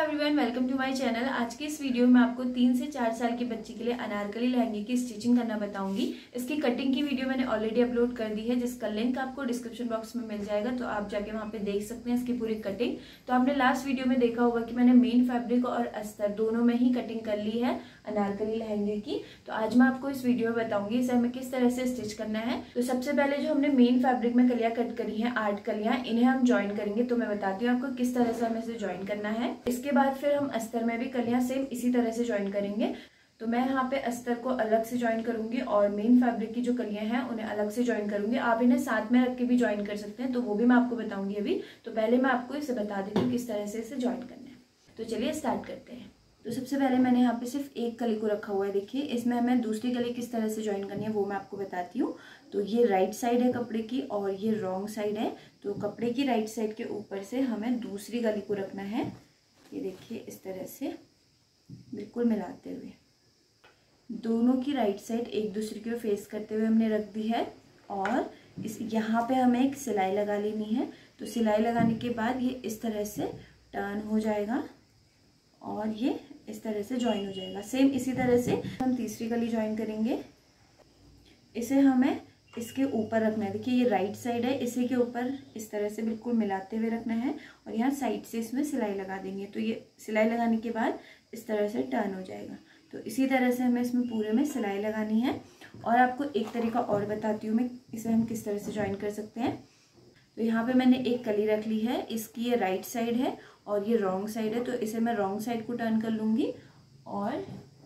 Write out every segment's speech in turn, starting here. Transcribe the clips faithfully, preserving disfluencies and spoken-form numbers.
Everyone, welcome to my channel. आज की इस वीडियो में आपको तीन से चार साल के बच्चे के लिए अनारकली लहंगे की स्टिचिंग करना बताऊंगी। इसकी कटिंग की वीडियो मैंने ऑलरेडी अपलोड कर दी है, जिसका लिंक आपको डिस्क्रिप्शन बॉक्स में मिल जाएगा, तो आप जाके वहां पे देख सकते हैं इसकी पूरी कटिंग। तो आपने लास्ट वीडियो में देखा होगा कि मैंने मेन फैब्रिक और अस्तर दोनों में ही कटिंग कर ली है अनारकली लहंगे की। तो आज मैं आपको इस वीडियो में बताऊंगी इसे हमें किस तरह से स्टिच करना है। तो सबसे पहले जो हमने मेन फैब्रिक में कलियां कट करी है, आठ कलियां, इन्हें हम ज्वाइन करेंगे। तो मैं बताती हूँ आपको किस तरह से हमें इसे ज्वाइन करना है। इसके बाद फिर हम अस्तर में भी कलियां सेम इसी तरह से ज्वाइन करेंगे। तो मैं यहाँ पे अस्तर को अलग से ज्वाइन करूंगी और मेन फैब्रिक की जो कलियां हैं उन्हें अलग से ज्वाइन करूंगी। आप इन्हें साथ में रख के भी ज्वाइन कर सकते हैं, तो वो भी मैं आपको बताऊंगी अभी। तो पहले मैं आपको इसे बता देती हूँ किस तरह से इसे ज्वाइन करना है। तो चलिए स्टार्ट करते हैं। तो सबसे पहले मैंने यहाँ पे सिर्फ एक कली को रखा हुआ है। देखिए, इसमें हमें दूसरी कली किस तरह से ज्वाइन करनी है वो मैं आपको बताती हूँ। तो ये राइट साइड है कपड़े की और ये रॉन्ग साइड है। तो कपड़े की राइट साइड के ऊपर से हमें दूसरी कली को रखना है। ये देखिए, इस तरह से बिल्कुल मिलाते हुए दोनों की राइट साइड एक दूसरे को फेस करते हुए हमने रख दी है। और इस यहाँ पे हमें एक सिलाई लगा लेनी है। तो सिलाई लगाने के बाद ये इस तरह से टर्न हो जाएगा और ये इस तरह से ज्वाइन हो जाएगा। सेम इसी तरह से हम तीसरी कली ज्वाइन करेंगे। इसे हमें इसके ऊपर रखना है। देखिए, ये राइट साइड है, इसी के ऊपर इस तरह से बिल्कुल मिलाते हुए रखना है और यहाँ साइड से इसमें सिलाई लगा देंगे। तो ये सिलाई लगाने के बाद इस तरह से टर्न हो जाएगा। तो इसी तरह से हमें इसमें पूरे में सिलाई लगानी है। और आपको एक तरीका और बताती हूँ मैं, इसे हम किस तरह से ज्वाइन कर सकते हैं। तो यहाँ पे मैंने एक कली रख ली है, इसकी ये राइट साइड है और ये रॉन्ग साइड है। तो इसे मैं रॉन्ग साइड को टर्न कर लूँगी और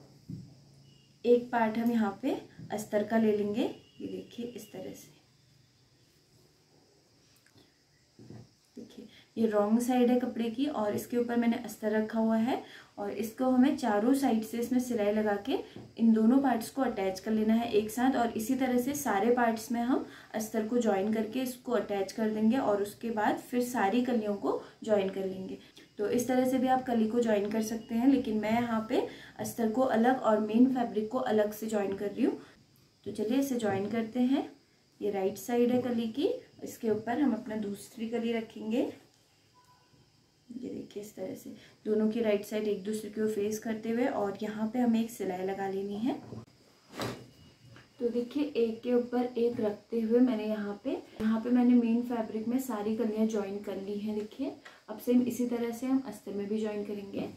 एक पार्ट हम यहाँ पे अस्तर का ले लेंगे। ये देखिए, इस तरह से। देखिए, ये रॉन्ग साइड है कपड़े की और इसके ऊपर मैंने अस्तर रखा हुआ है और इसको हमें चारों साइड से इसमें सिलाई लगा के इन दोनों पार्ट्स को अटैच कर लेना है एक साथ। और इसी तरह से सारे पार्ट्स में हम अस्तर को ज्वाइन करके इसको अटैच कर देंगे और उसके बाद फिर सारी कलियों को ज्वाइन कर लेंगे। तो इस तरह से भी आप कली को ज्वाइन कर सकते हैं, लेकिन मैं यहाँ पे अस्तर को अलग और मेन फैब्रिक को अलग से ज्वाइन कर रही हूँ। तो चलिए इसे ज्वाइन करते हैं। ये राइट साइड है कली की, इसके ऊपर हम अपना दूसरी कली रखेंगे। ये देखिए, इस तरह से दोनों की राइट साइड एक दूसरे को फेस करते हुए और यहाँ पे हमें एक सिलाई लगा लेनी है। तो देखिए, एक के ऊपर एक रखते हुए मैंने यहाँ पे यहाँ पे मैंने मेन फैब्रिक में सारी कलियां ज्वाइन कर ली हैं। देखिए, अब सेम इसी तरह से हम अस्तर में भी ज्वाइन करेंगे।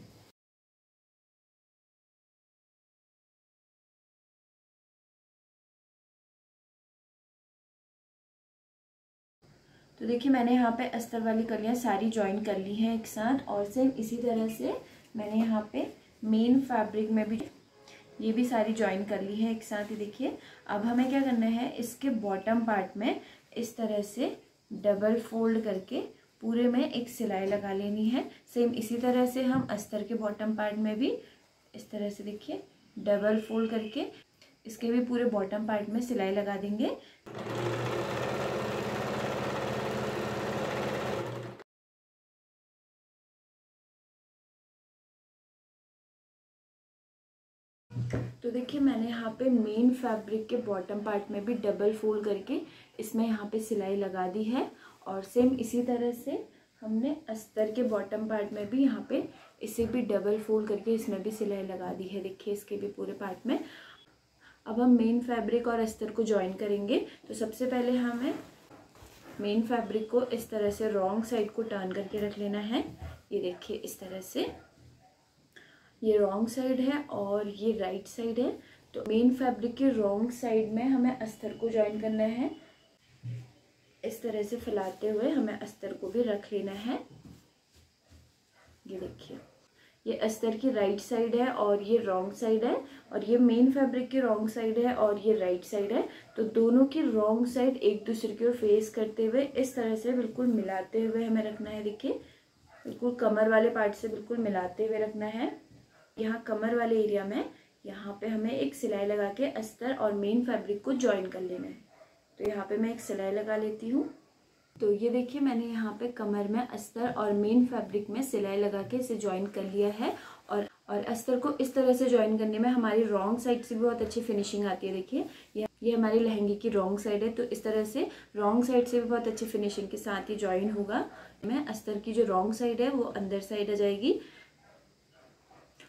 तो देखिए, मैंने यहाँ पे अस्तर वाली कलियां सारी ज्वाइन कर ली हैं एक साथ। और सेम इसी तरह से मैंने यहाँ पे मेन फैब्रिक में भी ये भी सारी ज्वाइन कर ली है एक साथ ही। देखिए, अब हमें क्या करना है, इसके बॉटम पार्ट में इस तरह से डबल फोल्ड करके पूरे में एक सिलाई लगा लेनी है। सेम इसी तरह से हम अस्तर के बॉटम पार्ट में भी इस तरह से देखिए डबल फोल्ड करके इसके भी पूरे बॉटम पार्ट में सिलाई लगा देंगे। तो देखिए, मैंने यहाँ पे मेन फैब्रिक के बॉटम पार्ट में भी डबल फोल्ड करके इसमें यहाँ पे सिलाई लगा दी है। और सेम इसी तरह से हमने अस्तर के बॉटम पार्ट में भी यहाँ पे इसे भी डबल फोल्ड करके इसमें भी सिलाई लगा दी है। देखिए, इसके भी पूरे पार्ट में। अब हम मेन फैब्रिक और अस्तर को ज्वाइन करेंगे। तो सबसे पहले हमें मेन फैब्रिक को इस तरह से रॉन्ग साइड को टर्न करके रख लेना है। ये देखिए, इस तरह से ये रॉन्ग साइड है और ये राइट साइड है। तो मेन फैब्रिक के रॉन्ग साइड में हमें अस्तर को ज्वाइन करना है। इस तरह से फैलाते हुए हमें अस्तर को भी रख लेना है। ये देखिए, ये अस्तर की राइट साइड है और ये रॉन्ग साइड है और ये मेन फैब्रिक की रॉन्ग साइड है और ये राइट साइड है। तो दोनों की रॉन्ग साइड एक दूसरे को फेस करते हुए इस तरह से बिल्कुल मिलाते हुए हमें रखना है। देखिए, बिल्कुल कमर वाले पार्ट से बिल्कुल मिलाते हुए रखना है। यहाँ कमर वाले एरिया में यहाँ पे हमें एक सिलाई लगा के अस्तर और मेन फैब्रिक को ज्वाइन कर लेना है। तो यहाँ पे मैं एक सिलाई लगा लेती हूँ। तो ये देखिए, मैंने यहाँ पे कमर में अस्तर और मेन फैब्रिक में सिलाई लगा के इसे ज्वाइन कर लिया है। और और अस्तर को इस तरह से ज्वाइन करने में हमारी रॉन्ग साइड से भी बहुत अच्छी फिनिशिंग आती है। देखिए, ये ये हमारी लहंगे की रॉन्ग साइड है, तो इस तरह से रॉन्ग साइड से भी बहुत अच्छी फिनिशिंग के साथ ही ज्वाइन होगा। मैं अस्तर की जो रॉन्ग साइड है वो अंदर साइड आ जाएगी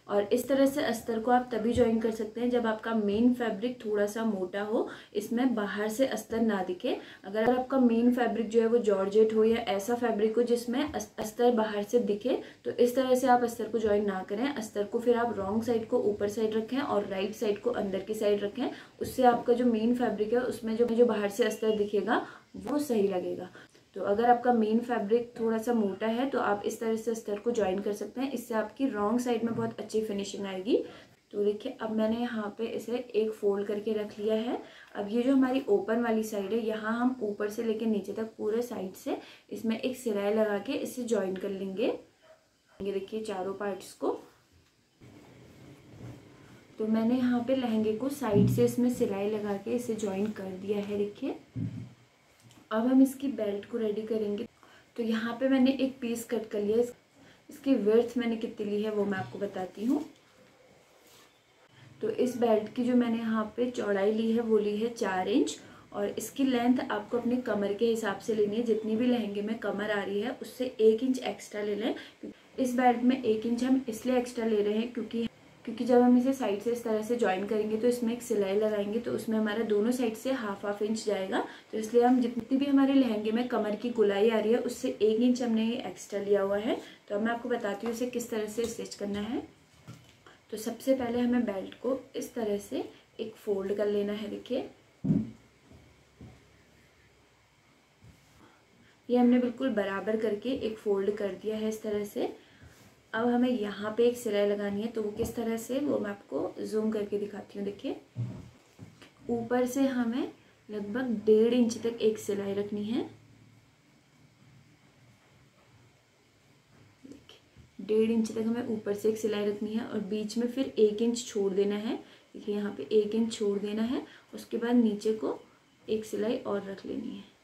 और इस तरह से अस्तर को आप तभी ज्वाइन कर सकते हैं जब आपका मेन फैब्रिक थोड़ा सा मोटा हो, इसमें बाहर से अस्तर ना दिखे। अगर आपका मेन फैब्रिक जो है वो जॉर्जेट हो या ऐसा फैब्रिक हो जिसमें अस्तर बाहर से दिखे, तो इस तरह से आप अस्तर को ज्वाइन ना करें। अस्तर को फिर आप रॉन्ग साइड को ऊपर साइड रखें और राइट साइड को अंदर की साइड रखें, उससे आपका जो मेन फैब्रिक है उसमें जो जो बाहर से अस्तर दिखेगा वो सही लगेगा। तो अगर आपका मेन फैब्रिक थोड़ा सा मोटा है तो आप इस तरह से अस्तर को ज्वाइन कर सकते हैं, इससे आपकी रॉन्ग साइड में बहुत अच्छी फिनिशिंग आएगी। तो देखिए अब मैंने यहाँ पे इसे एक फोल्ड करके रख लिया है। अब ये जो हमारी ओपन वाली साइड है, यहाँ हम ऊपर से लेकर नीचे तक पूरे साइड से इसमें एक सिलाई लगा के इसे ज्वाइन कर लेंगे। ये देखिए चारों पार्ट्स को। तो मैंने यहाँ पे लहंगे को साइड से इसमें सिलाई लगा के इसे ज्वाइन कर दिया है। देखिए अब हम इसकी बेल्ट को रेडी करेंगे। तो यहाँ पे मैंने एक पीस कट कर लिया। इसकी विड्थ मैंने कितनी ली है वो मैं आपको बताती हूँ। तो इस बेल्ट की जो मैंने यहाँ पे चौड़ाई ली है वो ली है चार इंच और इसकी लेंथ आपको अपने कमर के हिसाब से लेनी है। जितनी भी लहंगे में कमर आ रही है उससे एक इंच एक्स्ट्रा ले लें। इस बेल्ट में एक इंच हम इसलिए एक्स्ट्रा ले रहे हैं क्योंकि क्योंकि जब हम इसे साइड से इस तरह से ज्वाइन करेंगे तो इसमें एक सिलाई लगाएंगे तो उसमें हमारा दोनों साइड से हाफ हाफ इंच जाएगा। तो इसलिए हम जितनी भी हमारे लहंगे में कमर की गुलाई आ रही है उससे एक इंच हमने ये एक्स्ट्रा लिया हुआ है। तो अब मैं आपको बताती हूँ इसे किस तरह से स्टिच करना है। तो सबसे पहले हमें बेल्ट को इस तरह से एक फोल्ड कर लेना है। देखिए ये हमने बिल्कुल बराबर करके एक फोल्ड कर दिया है इस तरह से। अब हमें यहाँ पे एक सिलाई लगानी है, तो वो किस तरह से वो मैं आपको जूम करके दिखाती हूँ। देखिए ऊपर से हमें लगभग डेढ़ इंच तक एक सिलाई रखनी है। डेढ़ इंच तक हमें ऊपर से एक सिलाई रखनी है और बीच में फिर एक इंच छोड़ देना है। देखिए यहाँ पे एक इंच छोड़ देना है। उसके बाद नीचे को एक सिलाई और रख लेनी है।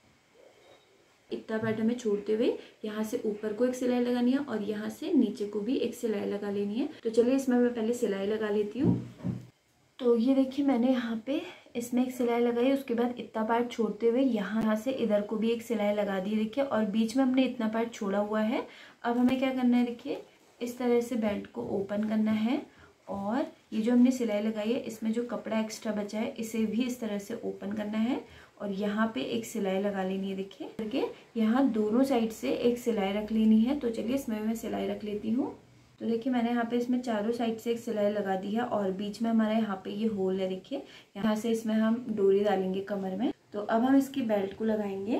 इतना पार्ट हमें छोड़ते हुए यहाँ से ऊपर को एक सिलाई लगानी है और यहाँ से नीचे को भी एक सिलाई लगा लेनी है। तो चलिए इसमें मैं पहले सिलाई लगा लेती हूँ। तो ये देखिए मैंने यहाँ पे इसमें एक सिलाई लगाई, उसके बाद इतना पार्ट छोड़ते हुए यहाँ यहाँ से इधर को भी एक सिलाई लगा दी। देखिए और बीच में हमने इतना पार्ट छोड़ा हुआ है। अब हमें क्या करना है, देखिए इस तरह से बेल्ट को ओपन करना है और ये जो हमने सिलाई लगाई है इसमें जो कपड़ा एक्स्ट्रा बचा है इसे भी इस तरह से ओपन करना है और यहाँ पे एक सिलाई लगा लेनी है। देखिए करके यहाँ दोनों साइड से एक सिलाई रख लेनी है। तो चलिए इसमें मैं सिलाई रख लेती हूँ। तो देखिए मैंने यहाँ पे इसमें चारों साइड से एक सिलाई लगा दी है और बीच में हमारा यहाँ पे ये होल है। देखिए यहाँ से इसमें हम डोरी डालेंगे कमर में। तो अब हम इसकी बेल्ट को लगाएंगे।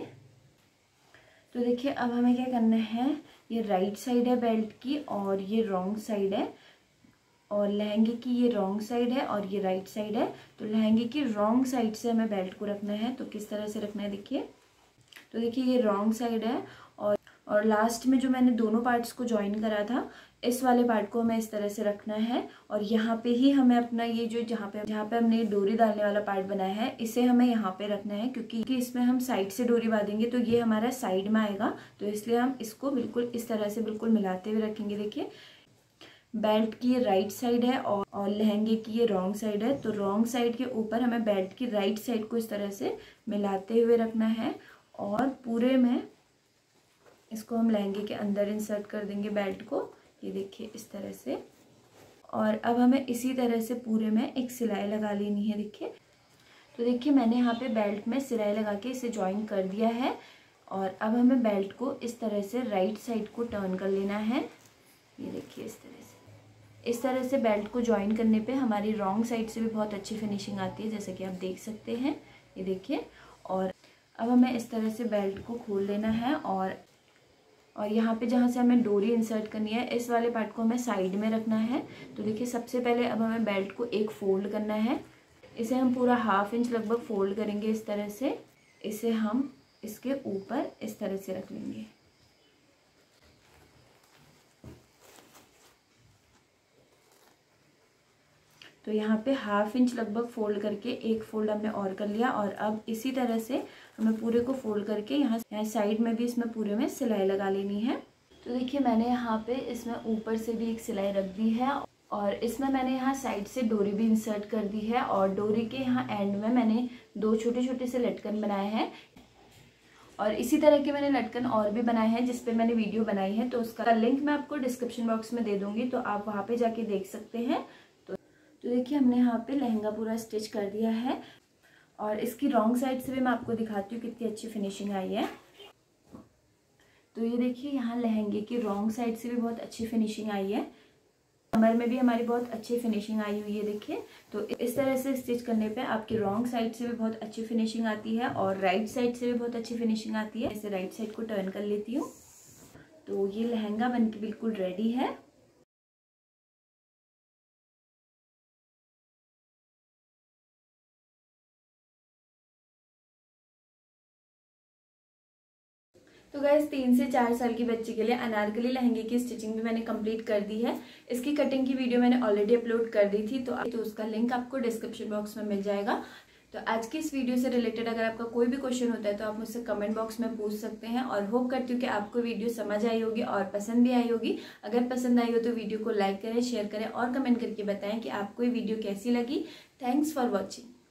तो देखिए अब हमें क्या करना है, ये राइट साइड है बेल्ट की और ये रॉन्ग साइड है और लहंगे की ये रॉन्ग साइड है और ये राइट साइड है। तो लहंगे की रॉन्ग साइड से हमें बेल्ट को रखना है। तो किस तरह से रखना है देखिए। तो देखिए ये रॉन्ग साइड है और और लास्ट में जो मैंने दोनों पार्ट्स को ज्वाइन करा था इस वाले पार्ट को हमें इस तरह से रखना है और यहाँ पे ही हमें अपना ये जो जहाँ पे जहाँ पे हमने डोरी डालने वाला पार्ट बनाया है इसे हमें यहाँ पे रखना है, क्योंकि इसमें हम साइड से डोरी बांधेंगे तो ये हमारा साइड में आएगा। तो इसलिए हम इसको बिल्कुल इस तरह से बिल्कुल मिलाते हुए रखेंगे। देखिए बेल्ट की ये राइट साइड है और, और लहंगे की ये रॉन्ग साइड है। तो रॉन्ग साइड के ऊपर हमें बेल्ट की राइट साइड को इस तरह से मिलाते हुए रखना है और पूरे में इसको हम लहंगे के अंदर इंसर्ट कर देंगे बेल्ट को। ये देखिए इस तरह से। और अब हमें इसी तरह से पूरे में एक सिलाई लगा लेनी है। देखिए तो देखिए मैंने यहाँ पे बेल्ट में सिलाई लगा के इसे ज्वाइन कर दिया है और अब हमें बेल्ट को इस तरह से राइट साइड को टर्न कर लेना है। ये देखिए इस तरह से। इस तरह से बेल्ट को ज्वाइन करने पे हमारी रॉन्ग साइड से भी बहुत अच्छी फिनिशिंग आती है, जैसा कि आप देख सकते हैं। ये देखिए और अब हमें इस तरह से बेल्ट को खोल लेना है और और यहाँ पे जहाँ से हमें डोरी इंसर्ट करनी है इस वाले पार्ट को हमें साइड में रखना है। तो देखिए सबसे पहले अब हमें बेल्ट को एक फोल्ड करना है। इसे हम पूरा हाफ इंच लगभग फोल्ड करेंगे इस तरह से। इसे हम इसके ऊपर इस तरह से रख लेंगे। तो यहाँ पे हाफ इंच लगभग फोल्ड करके एक फोल्ड हमने और कर लिया और अब इसी तरह से हमें पूरे को फोल्ड करके यहाँ यहाँ साइड में भी इसमें पूरे में सिलाई लगा लेनी है। तो देखिए मैंने यहाँ पे इसमें ऊपर से भी एक सिलाई रख दी है और इसमें मैंने यहाँ साइड से डोरी भी इंसर्ट कर दी है और डोरी के यहाँ एंड में मैंने दो छोटे छोटे से लटकन बनाए हैं और इसी तरह के मैंने लटकन और भी बनाए हैं जिस पे मैंने वीडियो बनाई है, तो उसका लिंक मैं आपको डिस्क्रिप्शन बॉक्स में दे दूंगी, तो आप वहाँ पे जाके देख सकते हैं। तो तो देखिए हमने यहाँ पे लहंगा पूरा स्टिच कर दिया है और इसकी रॉन्ग साइड से भी मैं आपको दिखाती हूँ कितनी अच्छी फिनिशिंग आई है। तो ये देखिए यहाँ लहंगे की रॉन्ग साइड से भी बहुत अच्छी फिनिशिंग आई है, कमर में भी हमारी बहुत अच्छी फिनिशिंग आई हुई है देखिए। तो इस तरह से स्टिच करने पे आपकी रॉन्ग साइड से भी बहुत अच्छी फिनिशिंग आती है और राइट साइड से भी बहुत अच्छी फिनिशिंग आती है। इसे राइट साइड को टर्न कर लेती हूँ। तो ये लहंगा बनके बिल्कुल रेडी है। तो गाइस तीन से चार साल की बच्ची के लिए अनारकली लहंगे की स्टिचिंग भी मैंने कंप्लीट कर दी है। इसकी कटिंग की वीडियो मैंने ऑलरेडी अपलोड कर दी थी, तो, तो उसका लिंक आपको डिस्क्रिप्शन बॉक्स में मिल जाएगा। तो आज की इस वीडियो से रिलेटेड अगर आपका कोई भी क्वेश्चन होता है तो आप मुझसे कमेंट बॉक्स में पूछ सकते हैं। और होप करती हूँ कि आपको वीडियो समझ आई होगी और पसंद भी आई होगी। अगर पसंद आई हो तो वीडियो को लाइक करें, शेयर करें और कमेंट करके बताएं कि आपको ये वीडियो कैसी लगी। Thanks for watching.